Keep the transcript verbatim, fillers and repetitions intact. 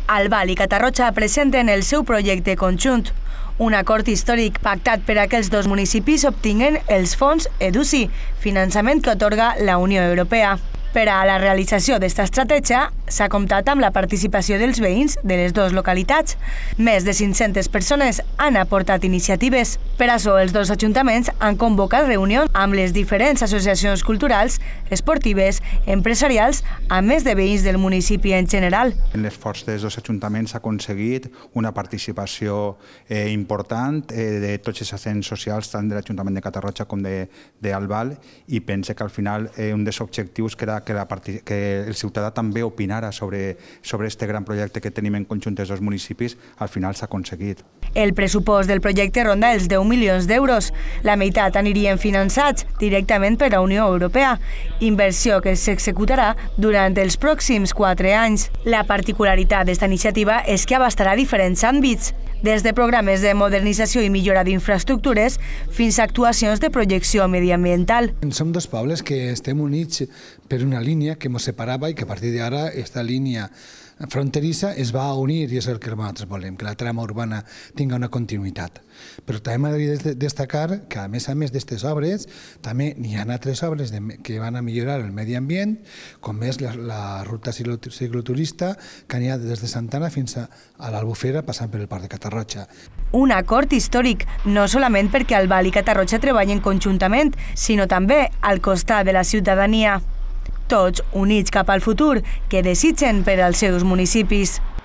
Albal i Catarroja presenten el seu projecte conjunt, un acord històric pactat per a que els dos municipis obtinguen els fons EDUSI, finançament que atorga la Unió Europea. Per a la realització d'esta estratègia s'ha comptat amb la participació dels veïns de les dues localitats. Més de cinc-centes persones han aportat iniciatives. Per això, els dos ajuntaments han convocat reunions amb les diferents associacions culturals, esportives, empresarials, a més de veïns del municipi en general. En l'esforç dels dos ajuntaments s'ha aconseguit una participació eh, important eh, de tots els agents socials, tant de l'Ajuntament de Catarroja com d'Albal, i pense que al final eh, un dels objectius que era que, la que el ciutadà també opinara sobre, sobre este gran projecte que tenim en conjunt dels dos municipis, al final s'ha aconseguit. El pressupost del projecte ronda els deu milions d'euros. La meitat anirien finançats directament per la Unió Europea, inversió que s'executarà durant els pròxims quatre anys. La particularitat d'esta iniciativa és que abastarà diferents àmbits, des de programes de modernització i millora d'infraestructures fins a actuacions de projecció mediambiental. Som dos pobles que estem units per una línia que ens separava i que a partir d'ara aquesta línia fronterissa es va unir i és el que nosaltres volem, que la trama urbana tingui una continuïtat. Però també m'agradaria destacar que a més a més d'aquestes obres també n'hi ha altres obres que van a millorar el medi ambient, com és la, la ruta cicloturista que n'hi ha des de Santana fins a, a l'Albufera passant per el Parc de Catarroja. Un acord històric, no solament perquè Albal i Catarroja treballen conjuntament, sinó també al costat de la ciutadania. Tots units cap al futur que desitgen per als seus municipis.